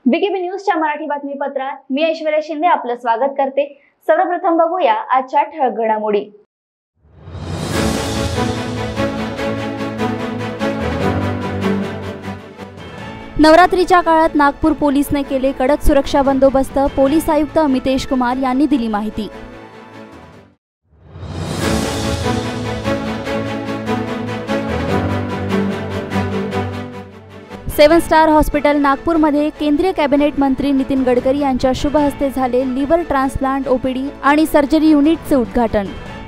BKB न्यूजच्या मराठी बातमीपत्रात मी ऐश्वर्या शिंदे आपलं स्वागत करते। सर्वप्रथम बघूया आजच्या ठळक घडामोडी। नवरात्रीच्या काळात नागपूर पोलीसने केले कडक सुरक्षा बंदोबस्त। पोलीस आयुक्त अमितेश कुमार यांनी दिली माहिती। सेवन स्टार हॉस्पिटल नागपूरमध्ये केंद्रीय कॅबिनेट मंत्री नितीन गडकरी यांच्या शुभ हस्ते झाले लिव्हर ट्रान्सप्लांट ओपीडी आणि सर्जरी युनिटचे उद्घाटन।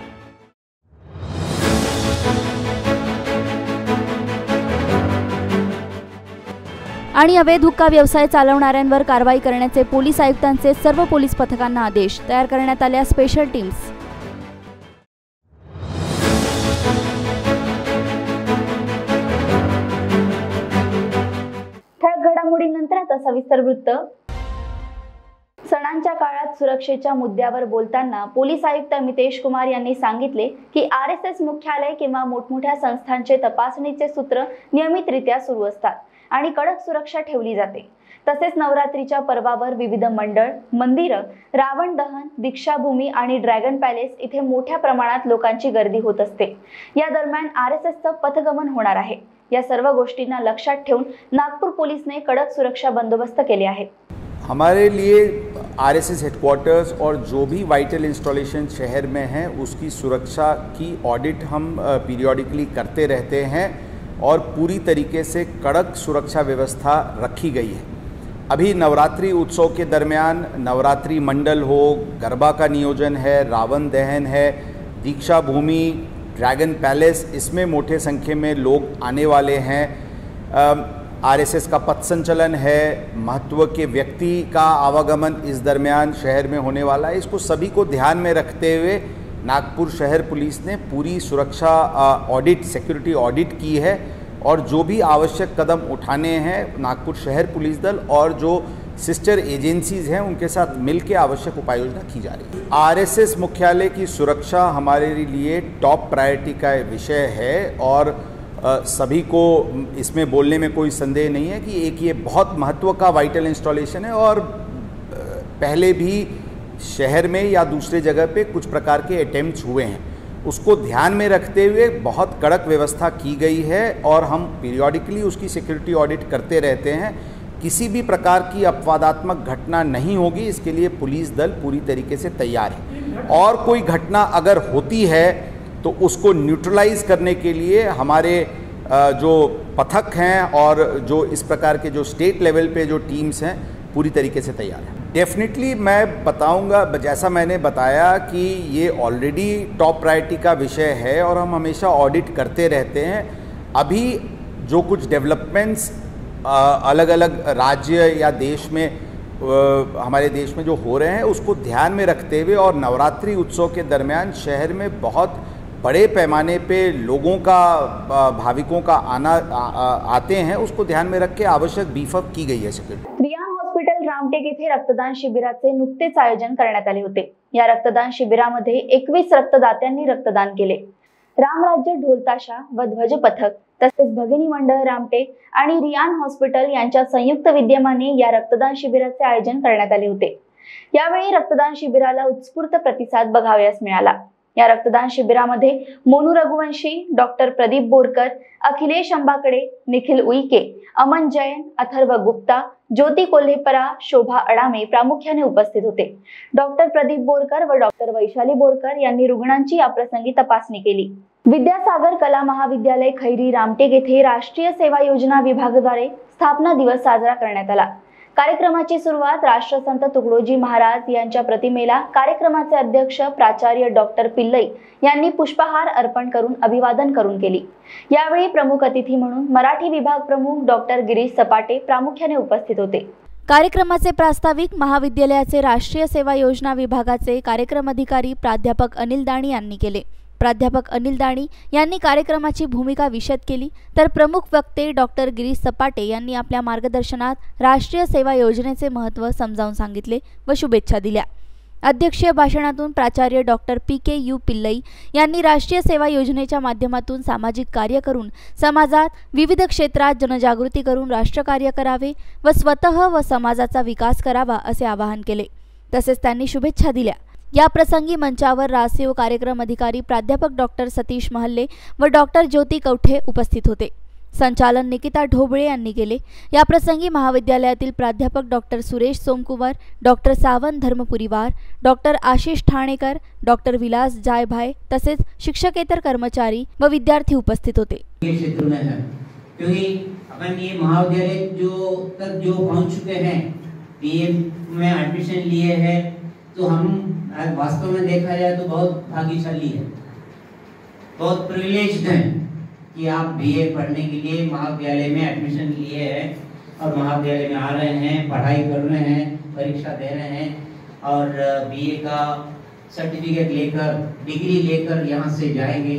आणि अवैध हुक्का व्यवसाय चालवणाऱ्यांवर कारवाई करण्याचे पोलीस आयुक्तांचे सर्व पोलीस पथकांना आदेश। तयार करण्यात आल्या स्पेशल टीम्स। घडामोडीनंतर आता सविस्तर वृत्त। सणांच्या काळात सुरक्षेच्या मुद्द्यावर बोलताना पोलीस आयुक्त अमितेश कुमार यांनी सांगितले की आरएसएस मुख्यालय किंवा मोठमोठ्या संस्थांचे तपासणीचे सूत्र नियमितरित्या सुरू असतात आणि कडक सुरक्षा ठेवली जाते। तसेच नवरात्रीच्या पर्वावर विविध मंडळ, मंदिरं, रावण दहन, दीक्षाभूमी आणि ड्रॅगन पॅलेस इथे मोठ्या प्रमाणात लोकांची गर्दी होत असते। या दरम्यान आरएसएसचं पथगमन होणार आहे। या सर्व गोष्टींना लक्षात ठेवून नागपुर पुलिस ने कडक सुरक्षा बंदोबस्त केले आहेत। हमारे लिए आरएसएस हेडक्वार्टर्स और जो भी वाइटल इंस्टॉलेशन शहर में हैं उसकी सुरक्षा की ऑडिट हम पीरियोडिकली करते रहते हैं और पूरी तरीके से कड़क सुरक्षा व्यवस्था रखी गई है। अभी नवरात्रि उत्सव के दरमियान नवरात्रि मंडल हो, गरबा का नियोजन है, रावण दहन है, दीक्षा भूमि, ड्रैगन पैलेस, इसमें मोटे संख्या में लोग आने वाले हैं। आरएसएस का पथ संचलन है, महत्व के व्यक्ति का आवागमन इस दरमियान शहर में होने वाला है। इसको सभी को ध्यान में रखते हुए नागपुर शहर पुलिस ने पूरी सुरक्षा ऑडिट, सिक्योरिटी ऑडिट की है और जो भी आवश्यक कदम उठाने हैं नागपुर शहर पुलिस दल और जो सिस्टर एजेंसीज हैं उनके साथ मिलकर आवश्यक उपाय योजना की जा रही है। आरएसएस मुख्यालय की सुरक्षा हमारे लिए टॉप प्रायोरिटी का विषय है और सभी को इसमें बोलने में कोई संदेह नहीं है कि एक ये बहुत महत्व का वाइटल इंस्टॉलेशन है और पहले भी शहर में या दूसरे जगह पे कुछ प्रकार के अटेम्प्ट्स हुए हैं। उसको ध्यान में रखते हुए बहुत कड़क व्यवस्था की गई है और हम पीरियोडिकली उसकी सिक्योरिटी ऑडिट करते रहते हैं। किसी भी प्रकार की अपवादात्मक घटना नहीं होगी, इसके लिए पुलिस दल पूरी तरीके से तैयार है। और कोई घटना अगर होती है तो उसको न्यूट्रलाइज करने के लिए हमारे जो पथक हैं और जो इस प्रकार के जो स्टेट लेवल पे जो टीम्स हैं पूरी तरीके से तैयार हैं। डेफिनेटली मैं बताऊंगा, जैसा मैंने बताया कि ये ऑलरेडी टॉप प्रायोरिटी का विषय है और हम हमेशा ऑडिट करते रहते हैं। अभी जो कुछ डेवलपमेंट्स अलग अलग राज्य या देश में हमारे देश में जो हो रहे हैं उसको ध्यान में रखते हुए और नवरात्रि उत्सव के दरमियान शहर में बहुत बड़े पैमाने पे लोगों का, भाविकों का आना आते हैं, उसको ध्यान में रख के आवश्यक बीफअप की गई है सिक्योरिटी। रियान हॉस्पिटल रामटेक येथे रक्तदान शिबिराचे नुकतेच आयोजन करण्यात आले होते। या रक्तदान शिबिरामध्ये 21 रक्तदात्यांनी रक्तदान केले। रामराज्य ढोलताशा व ध्वज पथक तसेच भगिनी मंडळ रामटेक आणि रियान हॉस्पिटल यांच्या संयुक्त विद्यमाने या रक्तदान शिबिराचे आयोजन करण्यात आले होते। यावेळी रक्तदान शिबिराला उत्स्फूर्त प्रतिसाद बघावयास मिळाला। या रक्तदान शिबिरामध्ये मोनू रघुवंशी, डॉक्टर प्रदीप बोरकर, अखिलेश अंबाकडे, निखिल उईके, अमन जैन, अथर्व गुप्ता, ज्योती कोल्हेपरा, शोभा अडामे प्रामुख्याने उपस्थित होते। डॉक्टर प्रदीप बोरकर व डॉक्टर वैशाली बोरकर यांनी रुग्णांची याप्रसंगी तपासणी केली। विद्यासागर कला महाविद्यालय खैरी रामटेक येथे राष्ट्रीय सेवा योजना विभागाद्वारे स्थापना दिवस साजरा करण्यात आला। कार्यक्रमाची सुरुवात राष्ट्रसंत तुकडोजी महाराज यांच्या प्रतिमेला कार्यक्रमाचे अध्यक्ष प्राचार्य डॉक्टर पिल्लई यांनी पुष्पहार अर्पण करून अभिवादन करून केली। यावेळी प्रमुख अतिथी म्हणून मराठी विभाग प्रमुख डॉक्टर गिरीश सपाटे प्रामुख्याने उपस्थित होते। कार्यक्रमाचे प्रास्ताविक महाविद्यालयाचे राष्ट्रीय सेवा योजना विभागाचे कार्यक्रम अधिकारी प्राध्यापक अनिल दाणी यांनी केले। प्राध्यापक अनिल दाणी यांनी कार्यक्रमाची भूमिका विशद केली तर प्रमुख वक्ते डॉक्टर गिरीश सपाटे यांनी आपल्या मार्गदर्शनात राष्ट्रीय सेवा योजनेचे महत्त्व समजावून सांगितले व शुभेच्छा दिल्या। अध्यक्षीय भाषणातून प्राचार्य डॉक्टर PKU पिल्लई यांनी राष्ट्रीय सेवा योजनेच्या माध्यमातून सामाजिक कार्य करून समाजात विविध क्षेत्रात जनजागृती करून राष्ट्रकार्य करावे व स्वतः व समाजाचा विकास करावा असे आवाहन केले. तसेच त्यांनी शुभेच्छा दिल्या. या प्रसंगी मंचावर राजसेवा कार्यक्रम अधिकारी प्राध्यापक डॉक्टर सतीश महल्ले व डॉक्टर ज्योती कवठे उपस्थित होते. संचालन निकिता ढोबळे यांनी केले. या प्रसंगी महाविद्यालयातील प्राध्यापक doctor Suresh Somkumar, doctor Sawant Dharmapuriwar, doctor Ashish Thanekar, doctor Vilas Jaybhai तसेच शिक्षकेतर कर्मचारी व विद्यार्थी उपस्थित होते. क्षेत्र में है क्योंकि अपन ये महाविद्यालय जो पहुंच चुके हैं, बीए में एडमिशन लिए हैं, तो हम वास्तव में देखा जाए तो बहुत भाग्यशाली है, बहुत प्रिविलेज्ड हैं कि आप बीए पढ़ने के लिए महाविद्यालय में एडमिशन लिए हैं और महाविद्यालय में आ रहे हैं, पढ़ाई कर रहे हैं, परीक्षा दे रहे हैं और बीए का सर्टिफिकेट लेकर, डिग्री लेकर यहाँ से जाएंगे,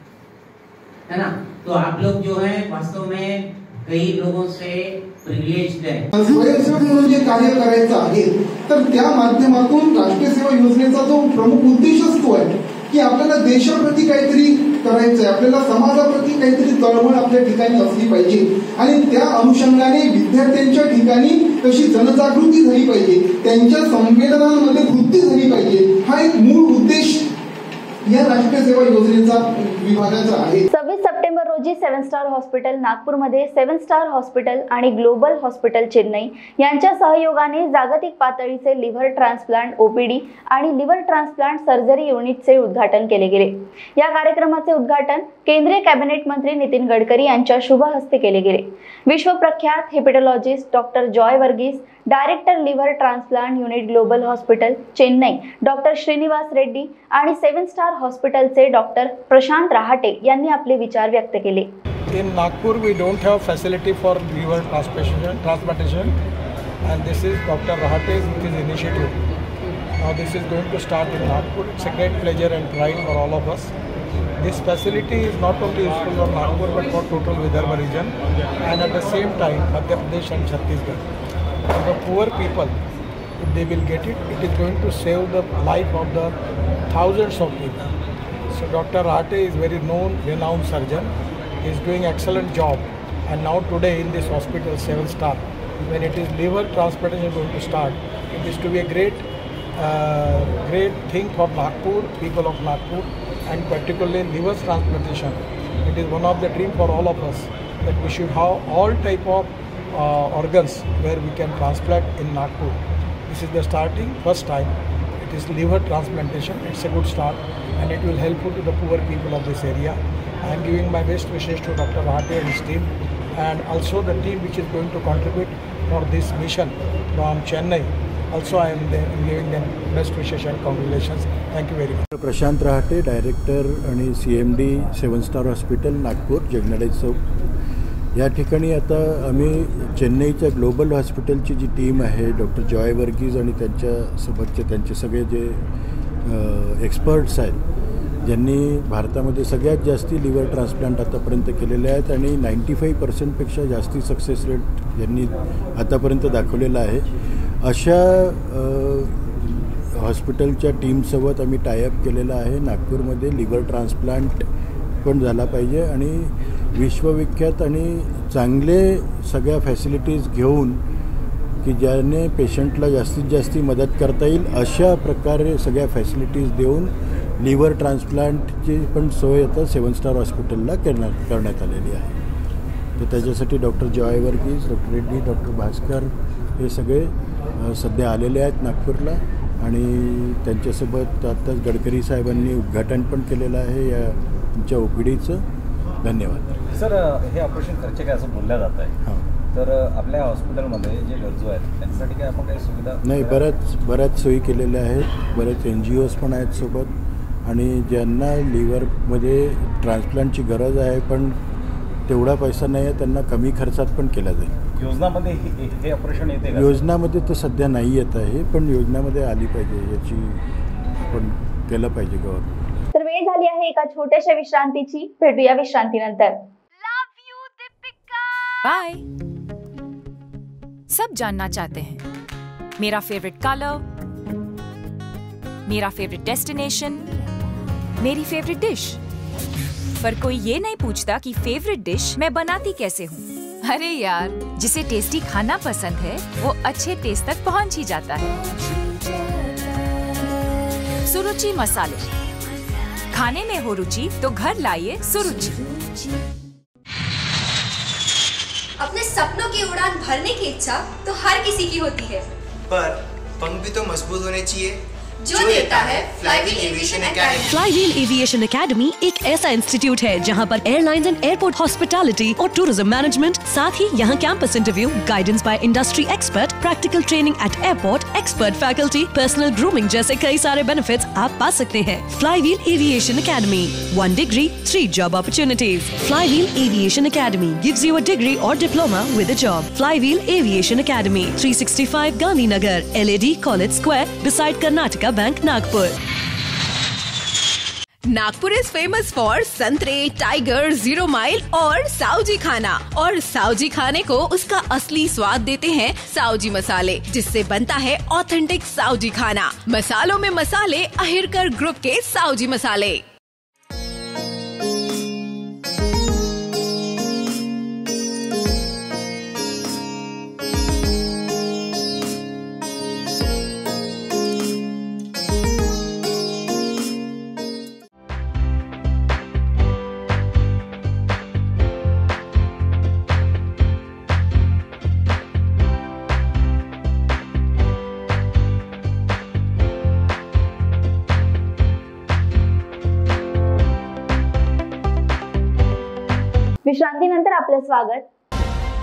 है ना. तो आप लोग जो हैं वास्तव में कई लोगों से प्रिविलेज्ड आहे. स्वयंसेवक म्हणून जे कार्य करायचं आहे तर त्या माध्यमातून राष्ट्रीय सेवा योजनेचा जो प्रमुख उद्देशच तो आहे की आपल्याला देशाप्रती काहीतरी करायचंय, आपल्याला समाजाप्रती काहीतरी तळमळ आपल्या ठिकाणी असली पाहिजे आणि त्या अनुषंगाने विद्यार्थ्यांच्या ठिकाणी तशी जनजागृती झाली पाहिजे, त्यांच्या संवेदनांमध्ये वृद्धी झाली पाहिजे. हा एक मूळ उद्देश या राष्ट्रीय सेवा योजनेचा विभागाचा आहे. 26 सप्टेंबर रोजी 7 स्टार हॉस्पिटल नागपूरमध्ये 7 स्टार हॉस्पिटल आणि ग्लोबल हॉस्पिटल चेन्नई यांच्या सहयोगाने जागतिक पातळीचे लिव्हर ट्रान्सप्लांट OPD आणि लिव्हर ट्रान्सप्लांट सर्जरी युनिटचे उद्घाटन केले गेले. या कार्यक्रमाचे उद्घाटन केंद्रीय कॅबिनेट मंत्री नितीन गडकरी यांच्या शुभ हस्ते केले गेले. विश्वप्रख्यात hepatologist doctor Joy Varghese, director liver transplant unit global hospital Chennai doctor Srinivas Reddy आणि 7 स्टार हॉस्पिटलचे डॉक्टर प्रशांत रहाटे यांनी आपले विचार व्यक्त केले. In Nagpur we don't have facility for liver transplantation and this is Dr. Rahate's initiative. Now this is going to start in Nagpur. It's a great pleasure and pride for all of us. This facility is not only useful for Nagpur but for total Vidarbha region and at the same time Madhya Pradesh and Chhattisgarh. For the poor people, if they will get it, it is going to save the life of the thousands of people. So Dr. Rahate is very known, renowned surgeon. He is doing excellent job. And now today in this hospital 7 star, when it is liver transplantation going to start, it is to be a great thing for Nagpur, people of Nagpur, and particularly liver transplantation. It is one of the dream for all of us that we should have all type of organs where we can transplant in Nagpur. This is the starting, first time. It is liver transplantation. It's a good start and it will help to the poor people of this area. I am giving my best wishes to Dr. Rahate and his team and also the team which is going to contribute for this mission from Chennai. Also I am giving them best wishes and congratulations. Thank you very much. Prashant Rahate, director आणि CMD 7 star hospital Nagpur Jagnade Chowk. या ठिकाणी आता आम्ही चेन्नईच्या global हॉस्पिटलची जी team आहे, doctor Joy Varghese आणि त्यांच्यासोबतचे त्यांचे सगळे जे एक्सपर्ट्स आहेत, ज्यांनी भारतामध्ये सगळ्यात जास्ती लिव्हर ट्रान्सप्लांट आतापर्यंत केलेले आहेत आणि 95% जास्ती सक्सेस रेट यांनी आतापर्यंत दाखवलेला आहे. अशा हॉस्पिटलच्या टीमसोबत आम्ही टायअप केलेला आहे. नागपूरमध्ये लिव्हर ट्रान्सप्लांट पण झाला पाहिजे आणि विश्वविख्यात आणि चांगले सगळ्या फॅसिलिटीज घेऊन की ज्याने पेशंटला जास्तीत जास्त मदत करता येईल अशा प्रकारे सगळ्या फॅसिलिटीज देऊन लिव्हर ट्रान्सप्लांटची पण सोय आता 7 स्टार हॉस्पिटलला करण्यात आलेली आहे. तर त्याच्यासाठी doctor Joy Varghese, doctor Reddy, doctor Bhaskar हे सगळे सध्या आलेले आहेत नागपूरला आणि त्यांच्यासोबत आत्ताच गडकरी साहेबांनी उद्घाटन पण केलेलं आहे या तुमच्या OPDचं. धन्यवाद. सर, हे ऑपरेशन खर्च काय असं बोललं जात आहे. हां, तर आपल्या हॉस्पिटलमध्ये जे गरजू आहेत त्यांच्यासाठी काय आपण काही सुविधा नाही, बऱ्याच सोयी केलेल्या आहेत. बरेच NGOज पण आहेत सोबत आणि ज्यांना लिव्हरमध्ये ट्रान्सप्लांटची गरज आहे पण तेवढा पैसा नाही आहे त्यांना कमी खर्चात पण केला जाईल. योजनामध्ये हे ऑपरेशन येते का? योजनामध्ये तर सध्या नाही येत आहे पण योजनामध्ये आली पाहिजे, याची आपण केलं पाहिजे गव्हर्नमेंट. तर वेळ झाली आहे एका छोट्याशा विश्रांतीची. भेटूया विश्रांतीनंतर. बाय. सब जानना चाहते हैं मेरा फेवरेट कलर, मेरा फेवरेट डेस्टिनेशन, मेरी फेवरेट डिश। पर कोई ये नहीं पूछता कि फेवरेट डिश मैं बनाती कैसे हूँ। अरे यार, जिसे टेस्टी खाना पसंद है वो अच्छे टेस्ट तक पहुँच ही जाता है। सुरुचि मसाले, खाने में हो रुचि तो घर लाइए सुरुचि। अपने सपनों की उड़ान भरने की इच्छा तो हर किसी की होती है, पर पंख भी तो मजबूत होने चाहिए जो देता है flywheel aviation academy. Flywheel aviation academy एक ऐसा इंस्टीट्यूट है जहां पर एयरलाइंस एंड एयरपोर्ट हॉस्पिटैलिटी और टूरिज्म मैनेजमेंट, साथ ही यहां campus interview, guidance by industry expert, practical training at airport, expert faculty, personal grooming जैसे कई सारे बेनिफिट्स आप पा सकते हैं। Flywheel aviation academy, 1 degree, 3 job opportunities. Flywheel Aviation Academy gives you a degree or diploma with a job. Flywheel Aviation Academy, 365 Gandhinagar, LAD College Square, beside Karnataka Bank, Nagpur. Nagpur is famous for संतरे, tiger, 0 mile और साउजी खाना। और साउजी खाने को उसका असली स्वाद देते हैं साउजी मसाले, जिससे बनता है ऑथेंटिक साउजी खाना। मसालों में मसाले, अहिरकर ग्रुप के साउजी मसाले। विश्रांतीनंतर आपलं स्वागत।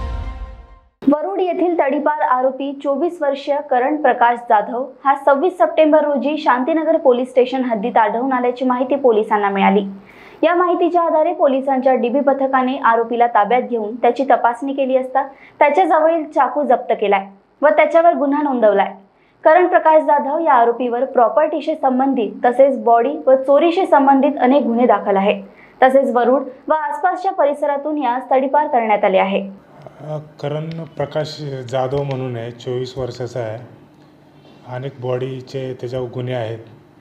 वरुड येथील तडीपार आरोपी 24 वर्षीय करण प्रकाश जाधव हा 26 सप्टेंबर रोजी शांतीनगर पोलीस स्टेशन हद्दीत आढळून आल्याची माहिती पोलिसांना मिळाली। या माहितीच्या आधारे पोलिसांच्या डीबी पथकाने आरोपीला ताब्यात घेऊन त्याची तपासणी केली असता त्याच्याजवळील चाकू जप्त केलाय व त्याच्यावर गुन्हा नोंदवलाय। करण प्रकाश जाधव या आरोपीवर प्रॉपर्टीशी संबंधित तसेच बॉडी व चोरीशी संबंधित अनेक गुन्हे दाखल आहेत। तसेच वरुड व आसपासच्या परिसरातून यास तडीपार करण्यात आले आहे। करण प्रकाश जाधव म्हणून आहे, 24 वर्षाचा आहे। अनेक बॉडीचे त्याच्यावर गुन्हे आहेत,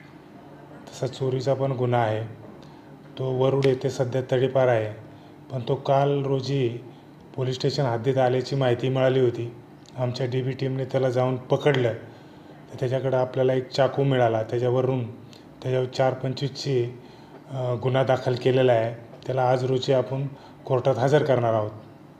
तसा चोरीचा पण गुन्हा आहे। तो वरुड येथे सध्या तडीपार आहे, पण तो काल रोजी पोलीस स्टेशन हद्दीत आल्याची माहिती मिळाली होती। आमच्या डीबी टीमने त्याला जाऊन पकडलं, तर त्याच्याकडे आपल्याला एक चाकू मिळाला। त्याच्यावरून त्याच्यावर 425ची गुन्हा दाखल केलेला आहे। त्याला आज रोजी आपण कोर्टात हजर करणार आहोत।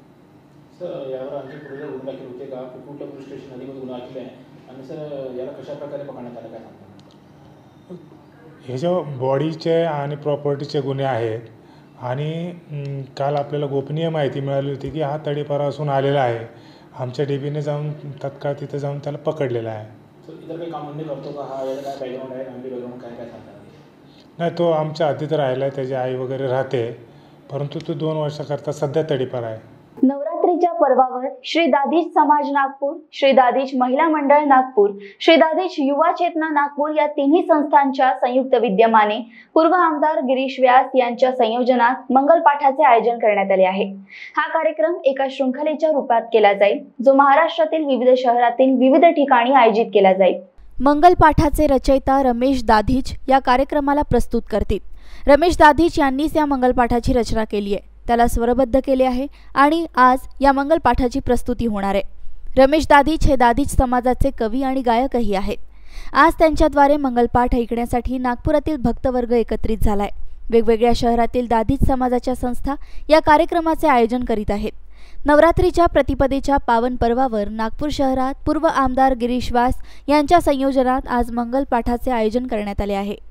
सर, यावर आणखी पुढे गुन्हा दाखल होते का? कुठल्या पोलीस स्टेशन मध्ये गुन्हा दाखल आहे आणि सर याला कशा प्रकारे पकडण्यात आलं काय सांगता? ह्याच्या बॉडीचे आणि प्रॉपर्टीचे गुन्हे आहेत आणि काल आपल्याला गोपनीय माहिती मिळाली होती की हा तडीपार असून आलेला आहे। आमच्या डीबीने जाऊन तत्काळ तिथे जाऊन त्याला पकडलेला आहे। सर, इतर काही काम म्हणजे करतो का? हा याला काय बॅकग्राऊंड आहे, फॅमिली बॅकग्राऊंड काय काय सांगता? नाही, तो आमच्या हद्दीत राहिला आहे, त्याची आई वगैरे राहते, परंतु तो 2 वर्षाकरता सध्या तडीपार आहे। नवरात्रीच्या पर्वावर श्री दाधीच समाज नागपूर, श्री दाधीच महिला मंडळ नागपूर, श्री दाधीच युवा चेतना नागपूर या तिन्ही संस्थांच्या संयुक्त विद्यमाने पूर्व आमदार गिरीश व्यास यांच्या संयोजनात मंगलपाठाचे आयोजन करण्यात आले आहे। हा कार्यक्रम एका शृंखलेच्या रूपात केला जाईल, जो महाराष्ट्रातील विविध शहरातील विविध ठिकाणी आयोजित केला जाईल। मंगलपाठाचे रचयिता रमेश दाधीच या कार्यक्रमाला प्रस्तुत करतील। रमेश दाधीच यांनीच या मंगलपाठाची रचना केली आहे, त्याला स्वरबद्ध केले आहे आणि आज या मंगलपाठाची प्रस्तुती होणार आहे। रमेश दाधीच हे दाधीच समाजाचे कवी आणि गायकही आहेत। आज त्यांच्याद्वारे मंगलपाठ ऐकण्यासाठी नागपुरातील भक्तवर्ग एकत्रित झालाय। वेगवेगळ्या शहरातील दाधीच समाजाच्या संस्था या कार्यक्रमाचे आयोजन करीत आहेत। नवरात्रीच्या प्रतिपदेच्या पावन पर्वावर नागपूर शहरात पूर्व आमदार गिरीश व्यास यांच्या संयोजनात आज मंगलपाठाचे आयोजन करण्यात आले आहे।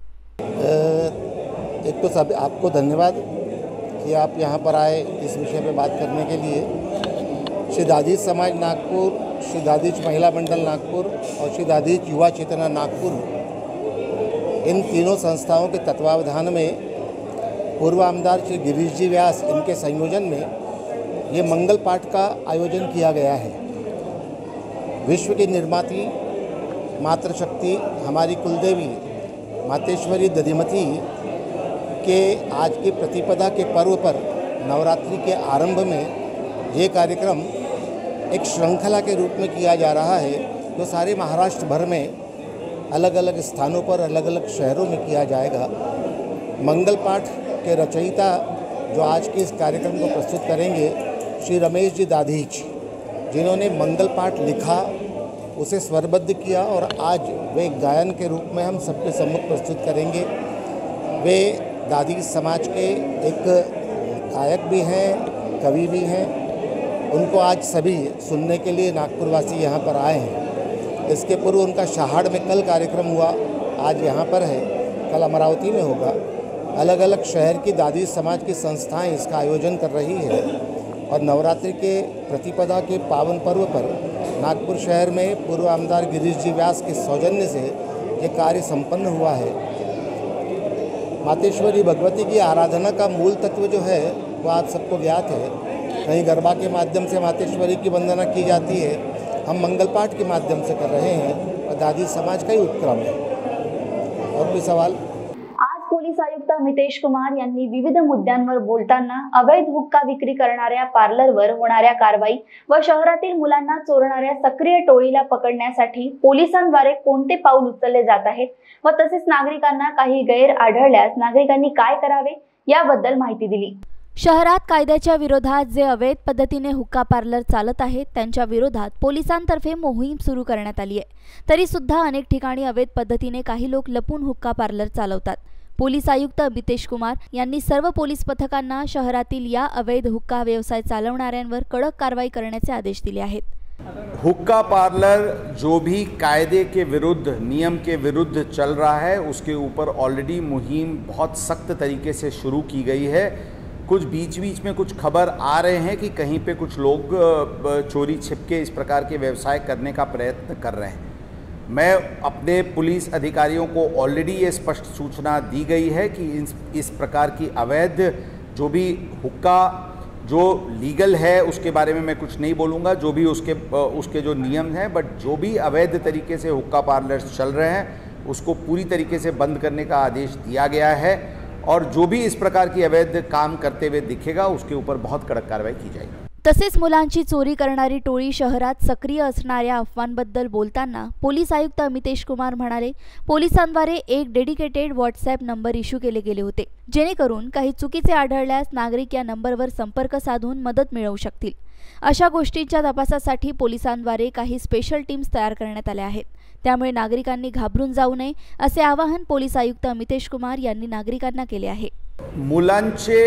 एक तो सब आपको धन्यवाद कि आप यहाँ पर आए इस विषय पे बात करने के लिए। श्री दाधीच समाज नागपुर, श्री दाधीच महिला मंडल नागपुर और श्री दाधीच युवा चेतना नागपुर, इन तीनों संस्थाओं के तत्वावधान में पूर्व आमदार श्री गिरीश जी व्यास इनके संयोजन में ये मंगल पाठ का आयोजन किया गया है। विश्व की निर्माती मातृशक्ति हमारी कुलदेवी मातेश्वरी दधिमती के आज की प्रतिपदा के पर्व पर नवरात्रि के आरंभ में ये कार्यक्रम एक श्रृंखला के रूप में किया जा रहा है, जो सारे महाराष्ट्र भर में अलग अलग स्थानों पर अलग अलग शहरों में किया जाएगा। मंगल पाठ के रचयिता जो आज के इस कार्यक्रम को प्रस्तुत करेंगे, श्री रमेश जी दाधीच, जिन्होंने मंगल पाठ लिखा, उसे स्वरबद्ध किया और आज वे गायन के रूप में हम सबके सम्मुख प्रस्तुत करेंगे। वे दादी समाज के एक गायक भी हैं, कवि भी हैं। उनको आज सभी सुनने के लिए नागपुरवासी यहाँ पर आए हैं। इसके पूर्व उनका शहाड़ में कल कार्यक्रम हुआ, आज यहाँ पर है, कल अमरावती में होगा। अलग अलग शहर की दादी समाज की संस्थाएं इसका आयोजन कर रही है और नवरात्रि के प्रतिपदा के पावन पर्व पर नागपुर शहर में पूर्व आमदार गिरीश जी व्यास के सौजन्य से ये कार्य संपन्न हुआ है। मातेश्वरी भगवती की आराधना का मूल तत्व जो है वो आप सबको ज्ञात है। कहीं गरबा के माध्यम से मातेश्वरी की वंदना की जाती है, हम मंगल पाठ के माध्यम से कर रहे हैं और दादी समाज का ही उपक्रम है। और कोई सवाल? पोलीस आयुक्त अमितेश कुमार यांनी विविध मुद्द्यांवर बोलताना अवैध हुक्का विक्री करणाऱ्या पार्लरवर होणाऱ्या कारवाई व शहरातील मुलांना चोरणाऱ्या सक्रिय टोळीला पकडण्यासाठी पोलिसांद्वारे कोणते पाऊल उचलले जात आहेत व तसेच नागरिकांना काही गैर आढळल्यास नागरिकांनी काय करावे याबद्दल माहिती दिली। शहरात कायद्याच्या विरोधात जे अवैध पद्धतीने हुक्का पार्लर चालत आहेत त्यांच्या विरोधात पोलिसांतर्फे मोहीम सुरू करण्यात आली आहे। तरी सुद्धा अनेक ठिकाणी अवैध पद्धतीने काही लोक लपून हुक्का पार्लर चालवतात। पोलीस आयुक्त अमितेश कुमार यांनी सर्व पोलीस पथकांना शहरातील या अवैध हुक्का व्यवसाय चालवणाऱ्यांवर कडक कारवाई करण्याचे आदेश दिले आहेत। हुक्का पार्लर जो भी कायदे के विरुद्ध, नियम के विरुद्ध चल रहा है, उसके ऊपर ऑलरेडी मुहिम बहुत सख्त तरीके से शुरू की गई है। कुछ बीच बीच में कुछ खबर आ रहे हैं कि कहीं पे कुछ लोग चोरी छिपके इस प्रकार के व्यवसाय करने का प्रयत्न कर रहे हैं। मैं अपने पुलिस अधिकारियों को ऑलरेडी ये स्पष्ट सूचना दी गई है कि इस प्रकार की अवैध जो भी हुक्का जो लीगल है उसके बारे में मैं कुछ नहीं बोलूँगा, जो भी उसके जो नियम हैं, बट जो भी अवैध तरीके से हुक्का पार्लर्स चल रहे हैं उसको पूरी तरीके से बंद करने का आदेश दिया गया है और जो भी इस प्रकार की अवैध काम करते हुए दिखेगा उसके ऊपर बहुत कड़क कार्रवाई की जाएगी। तसेच मुलांची चोरी करणारी टोळी शहरात सक्रिय असणाऱ्या अफवांबद्दल बोलताना पोलीस आयुक्त अमितेश कुमार म्हणाले, पोलिसांद्वारे एक डेडिकेटेड व्हॉट्सॲप नंबर इश्यू केले गेले होते, जेणेकरून काही चुकीचे आढळल्यास नागरिक या नंबरवर संपर्क साधून मदत मिळवू शकतील। अशा गोष्टींच्या तपासासाठी पोलिसांद्वारे काही स्पेशल टीम्स तयार करण्यात आल्या आहेत। त्यामुळे नागरिकांनी घाबरून जाऊ नये असे आवाहन पोलीस आयुक्त अमितेश कुमार यांनी नागरिकांना केले आहे। मुलांचे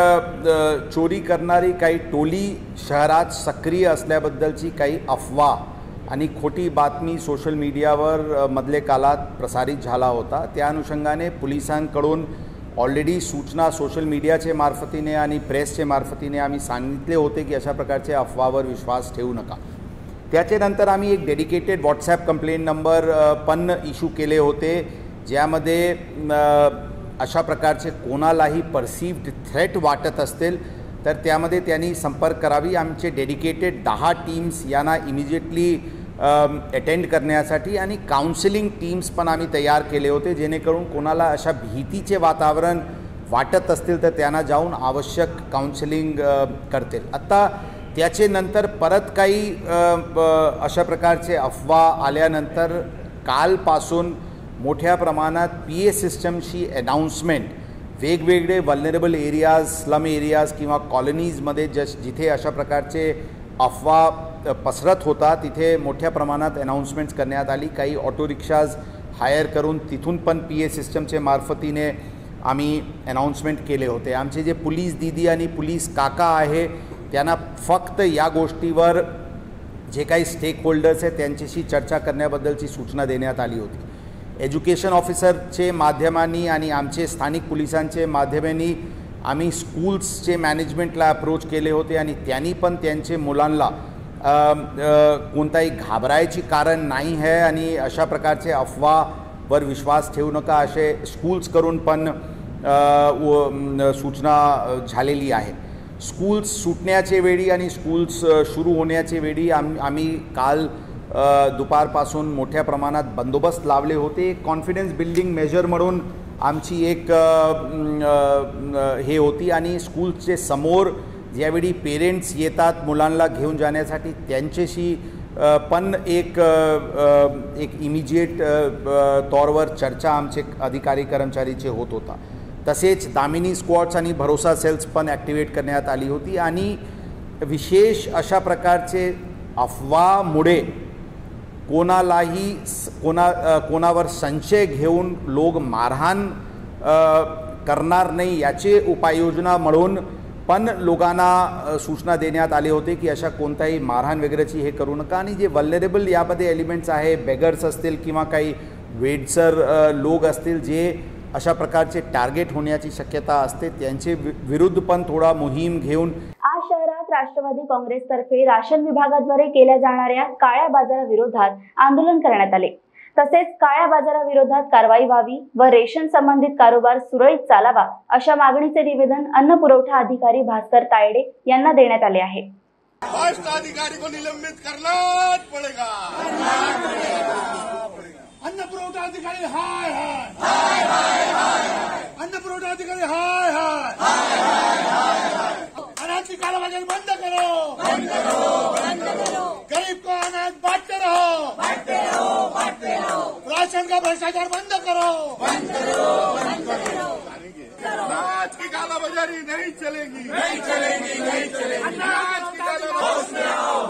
चोरी करणारी काही टोली शहरात सक्रिय असल्याबद्दलची काही अफवा आणि खोटी बातमी सोशल मीडियावर मधले काळात प्रसारित झाला होता। त्या अनुषंगाने पोलिसांकडून ऑलरेडी सूचना सोशल मीडियाचे मार्फतीने आणि प्रेसचे मार्फतीने आम्ही सांगितले होते की अशा प्रकारचे अफवावर विश्वास ठेवू नका। त्याच्यानंतर आम्ही एक डेडिकेटेड व्हॉट्सॲप कंप्लेंट नंबर पण इश्यू केले होते, ज्यामध्ये अशा प्रकारचे कोणालाही परसिव्ड थ्रेट वाटत असतील तर त्यामध्ये त्यांनी संपर्क करावी। आमचे डेडिकेटेड 10 टीम्स यांना इमिजिएटली अटेंड करण्यासाठी आणि काउन्सिलिंग टीम्स पण आम्ही तयार केले होते, जेणेकरून कोणाला अशा भीतीचे वातावरण वाटत असतील तर त्यांना जाऊन आवश्यक काउन्सिलिंग करतील। आता त्याचे नंतर परत काही अशा प्रकारचे अफवा आल्यानंतर कालपासून मोठ्या प्रमाणात PA सिस्टमची अनाउन्समेंट वेगवेगळे वल्नरेबल एरियाज, स्लम एरियाज किंवा कॉलनीजमध्ये जिथे अशा प्रकारचे अफवा पसरत होता तिथे मोठ्या प्रमाणात अनाउन्समेंट्स करण्यात आली। काही ऑटो रिक्षाज हायर करून तिथून पण PA सिस्टमचे मार्फतीने आम्ही अनाउन्समेंट केले होते। आमचे जे पोलीस दीदी आणि पोलीस काका आहे त्यांना फक्त या गोष्टीवर जे काही स्टेक होल्डर्स आहेत त्यांच्याशी चर्चा करण्याबद्दलची सूचना देण्यात आली होती। एज्युकेशन ऑफिसरचे माध्यमांनी आणि आमचे स्थानिक पोलिसांचे माध्यमांनी आम्ही स्कूल्सचे मॅनेजमेंटला अप्रोच केले होते आणि त्यांनी पण त्यांचे मुलांना कोणताही घाबरायची कारण नाही आहे आणि अशा प्रकारचे अफवावर विश्वास ठेवू नका असे स्कूल्स करून पण सूचना झालेली आहे। स्कूल्स सुटण्याचे वेळी आणि स्कूल्स सुरू होण्याचे वेळी आम्ही काल दुपारपासून मोठ्या प्रमाणात बंदोबस्त लावले होते। कॉन्फिडन्स बिल्डिंग मेजर म्हणून आमची एक हे होती आणि स्कूलचे समोर ज्यावेळी पेरेंट्स येतात मुलांना घेऊन जाण्यासाठी त्यांच्याशी पण एक इमिजिएट तौरवर चर्चा आमचे अधिकारी कर्मचारीचे होत होता. तसेच दामिनी स्क्वॉड्स आणि भरोसा सेल्स पण ॲक्टिवेट करण्यात आली होती आणि विशेष अशा प्रकारचे अफवामुळे कोणालाही कोणावर संशय घेऊन लोक मारहाण करणार नाही याचे उपाययोजना म्हणून पण लोकांना सूचना देण्यात आले होते की अशा कोणताही मारहाण वगैरेची हे करू नका. आणि जे वल्नरेबल यामध्ये एलिमेंट्स आहे, बेगर्स असतील किंवा काही वेडसर लोक असतील जे अशा प्रकारचे टार्गेट होण्याची शक्यता असते त्यांचे विरुद्ध पण थोडा मोहीम घेऊन आज शहरात राष्ट्रवादी काँग्रेसतर्फे राशन विभागाद्वारे केल्या जाणाऱ्या काळ्या बाजाराविरोधात आंदोलन करण्यात आले. तसेच काळ्या बाजाराविरोधात कारवाई व्हावी व रेशन संबंधित कारोबार सुरळीत चालावा अशा मागणीचे निवेदन अन्न पुरवठा अधिकारी भास्कर तायडे यांना देण्यात आले आहे. भ्रष्ट अधिकारी को निलंबित करना पड़ेगा. अन्न पुरवठा अधिकारी हाय हाय, अन्न पुरवठा अधिकारी हाय हाय, अनाज की कालाबाजारी बंद करो, गरीब को अनाज बांटते रहो, राशन का भ्रष्टाचार बंद करो. अनाज की कालाबाजारी नहीं चलेगी. अनाज की कालाबाजारी.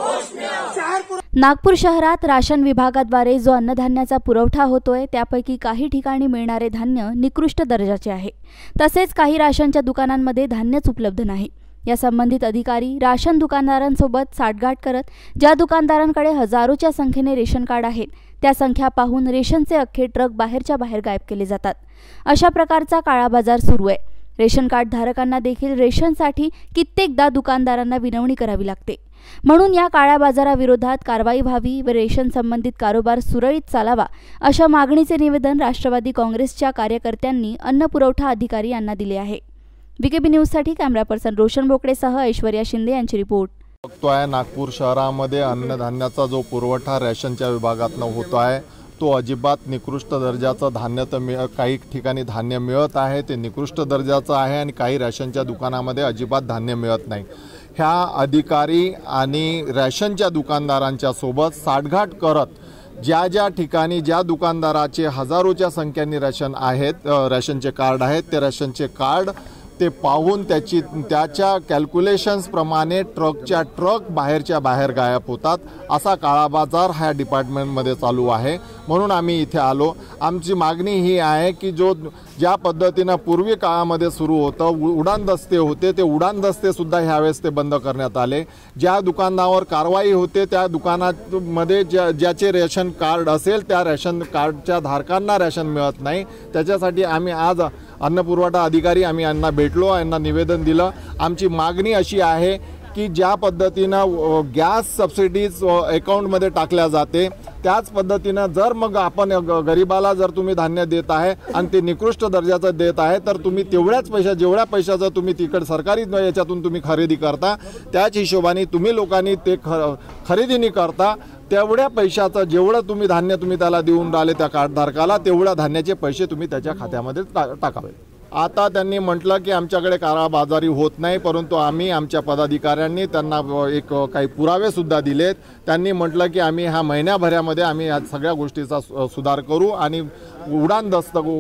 नागपूर शहरात राशन विभागाद्वारे जो अन्नधान्याचा पुरवठा होतोय त्यापैकी काही ठिकाणी मिळणारे धान्य निकृष्ट दर्जाचे आहे. तसेच काही राशनच्या दुकानांमध्ये धान्यच उपलब्ध नाही. या संबंधित अधिकारी राशन दुकानदारांसोबत साठगाठ करत ज्या दुकानदारांकडे हजारोच्या संख्येने रेशन कार्ड आहेत त्या संख्या पाहून रेशनचे अख्खे ट्रक बाहेरच्या बाहेर गायब केले जातात. अशा प्रकारचा काळा बाजार सुरू आहे. रेशन कार्ड धारकांना देखील रेशनसाठी कित्येकदा दुकानदारांना विनवणी करावी लागते. म्हणून या काळ्या बाजाराविरोधात कारवाई व्हावी व रेशन संबंधित कारोबार सुरळीत चालावा अशा मागणीचे निवेदन राष्ट्रवादी काँग्रेसच्या कार्यकर्त्यांनी अन्न पुरवठा अधिकारी यांना दिले आहे. बीकेबी न्यूजसाठी कॅमेरा पर्सन रोशन बोकडेसह ऐश्वर्या शिंदे यांची रिपोर्ट. बघतोय नागपूर शहरामध्ये अन्नधान्याचा जो पुरवठा रेशनच्या विभागातून होतो आहे तो अजिबात निकृष्ट दर्जाचं धान्य तर काही ठिकाणी धान्य मिळत आहे ते निकृष्ट दर्जाचं आहे आणि काही रेशनच्या दुकानामध्ये अजिबात धान्य मिळत नाही. ह्या अधिकारी आणि रेशनच्या दुकानदारांच्या सोबत साठगाठ करत ज्या ठिकाणी ज्या दुकानदाराचे हजारोच्या संख्येने रेशन आहेत रेशनचे कार्ड आहेत ते रेशनचे कार्ड ते पाहून त्याच्या कॅल्क्युलेशन्सप्रमाणे ट्रकच्या ट्रक बाहेरच्या बाहेर गायब होतात. असा काळा बाजार ह्या डिपार्टमेंटमध्ये चालू आहे. म्हणून आम्ही इथे आलो. आमची मागणी ही आहे की ज्या पद्धतीनं पूर्वी काळामध्ये सुरू होतं उडान दस्ते होते ते उडान दस्तेसुद्धा ह्यावेळेस ते बंद करण्यात आले. ज्या दुकानावर कारवाई होते त्या दुकानामध्ये ज्याचे रेशन कार्ड असेल त्या रेशन कार्डच्या धारकांना रेशन मिळत नाही. त्याच्यासाठी आम्ही आज अन्न पुरवठा अधिकारी आम्ही यांना भेटलो, यांना निवेदन दिलं. आमची मागणी अशी आहे की ज्या पद्धतीनं गॅस सबसिडीज अकाउंटमध्ये टाकल्या जाते त्याच पद्धतीनं जर मग आपण गरिबाला जर तुम्ही धान्य देत आहे आणि ते निकृष्ट दर्जाचं देत आहे तर तुम्ही तेवढ्याच जेवढ्या पैशाचं तुम्ही तिकडे सरकारी याच्यातून तुम्ही खरेदी करता त्याच हिशोबाने तुम्ही लोकांनी ते खरेदी नाही करता तेवढ्या पैशाचं जेवढं तुम्ही धान्य तुम्ही त्याला देऊन राहिले त्या कार्डधारकाला तेवढ्या धान्याचे पैसे तुम्ही त्याच्या खात्यामध्ये टाकावे. आता त्यांनी म्हटलं की आमच्याकडे काळाबाजारी होत नाही, परंतु आम्ही आमच्या पदाधिकाऱ्यांनी त्यांना एक काही पुरावेसुद्धा दिलेत. त्यांनी म्हटलं की आम्ही ह्या महिन्याभरामध्ये आम्ही या सगळ्या गोष्टीचा सुधार करू आणि उडान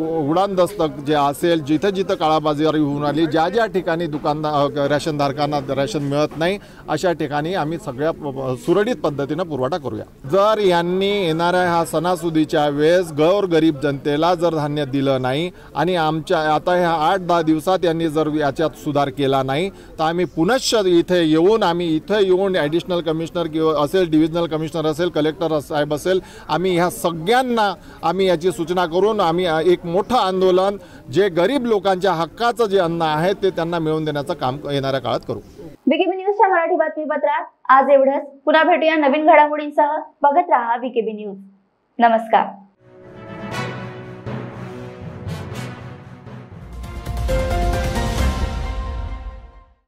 दस्तक जे असेल जिथं जिथं काळाबाजारी होऊन आली ज्या ठिकाणी दुकानदार रेशनधारकांना रेशन मिळत नाही अशा ठिकाणी आम्ही सगळ्या सुरळीत पद्धतीनं पुरवठा करूया. जर यांनी येणाऱ्या ह्या सणासुदीच्या वेळेस गरीब जनतेला जर धान्य दिलं नाही आणि आमच्या आता ह्या 8-10 दिवसात यांनी जर याच्यात सुधार केला नाही तर आम्ही पुनश्च इथे येऊन ॲडिशनल कमिशनर किंवा असेल डिव्हिजनल कमिशनर असेल कलेक्टर साहेब असेल आम्ही ह्या सगळ्यांना आम्ही याची सूचना करून आम्ही एक मोठं आंदोलन जे गरीब लोकांच्या हक्काचं जे अन्न आहे ते त्यांना मिळवून देण्याचं काम येणाऱ्या काळात करू. बीकेबी न्यूजच्या मराठी बातमीपत्रात आज एवढंच. पुन्हा भेटूया नवीन घडामोडींसह. बघत राहा बीकेबी न्यूज. नमस्कार.